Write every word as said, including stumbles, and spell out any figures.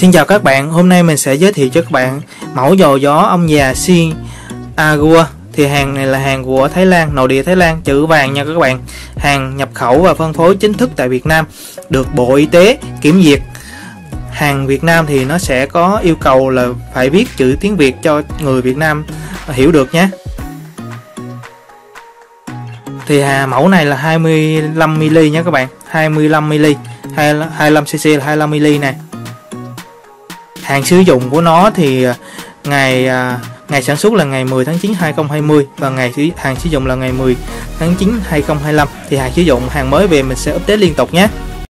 Xin chào các bạn, hôm nay mình sẽ giới thiệu cho các bạn mẫu dò gió ông già Sin Agua. Thì hàng này là hàng của Thái Lan, nội địa Thái Lan, chữ vàng nha các bạn. Hàng nhập khẩu và phân phối chính thức tại Việt Nam, được Bộ Y tế kiểm duyệt. Hàng Việt Nam thì nó sẽ có yêu cầu là phải viết chữ tiếng Việt cho người Việt Nam hiểu được nhé. Thì à, mẫu này là hai mươi lăm mi li lít nha các bạn, hai mươi lăm mi li lít, hai mươi lăm xê xê là hai mươi lăm mi li lít này. Hàng sử dụng của nó thì ngày à, ngày sản xuất là ngày mười tháng chín hai nghìn không trăm hai mươi và ngày hàng sử dụng là ngày mười tháng chín hai nghìn không trăm hai mươi lăm. Thì hàng sử dụng hàng mới về mình sẽ update liên tục nhé.